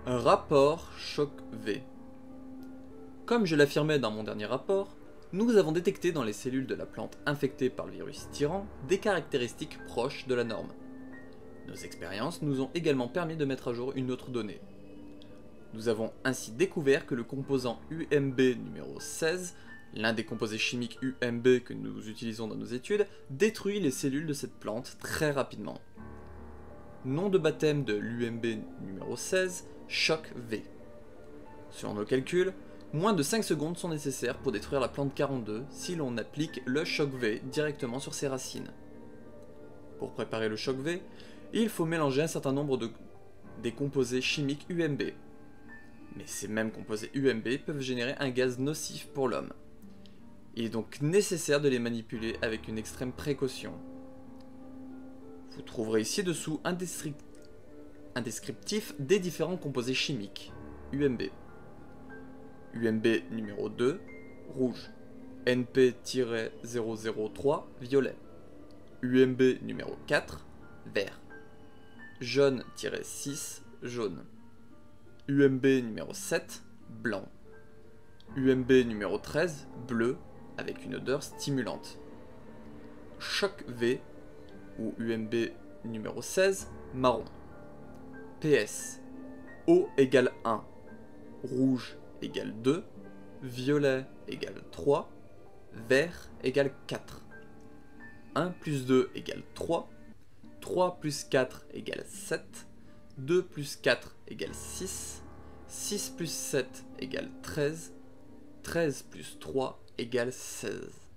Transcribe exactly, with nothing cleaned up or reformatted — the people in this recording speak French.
Rapport choc V. Comme je l'affirmais dans mon dernier rapport, nous avons détecté dans les cellules de la plante infectée par le virus tyran des caractéristiques proches de la norme. Nos expériences nous ont également permis de mettre à jour une autre donnée. Nous avons ainsi découvert que le composant U M B numéro seize, l'un des composés chimiques U M B que nous utilisons dans nos études, détruit les cellules de cette plante très rapidement. Nom de baptême de l'U M B numéro seize, choc V. Selon nos calculs, moins de cinq secondes sont nécessaires pour détruire la plante quarante-deux si l'on applique le choc V directement sur ses racines. Pour préparer le choc V, il faut mélanger un certain nombre de des composés chimiques U M B. Mais ces mêmes composés U M B peuvent générer un gaz nocif pour l'homme. Il est donc nécessaire de les manipuler avec une extrême précaution. Vous trouverez ici dessous un, un descriptif des différents composés chimiques U M B. U M B numéro deux, rouge. N P zéro zéro trois, violet. U M B numéro quatre, vert. Jaune six, jaune. U M B numéro sept, blanc. U M B numéro treize, bleu, avec une odeur stimulante. Choc V, ou U M B numéro seize, marron. P S, O égale un, rouge égale deux, violet égale trois, vert égale quatre. un plus deux égale trois, trois plus quatre égale sept, deux plus quatre égale six, six plus sept égale treize, treize plus trois égale seize.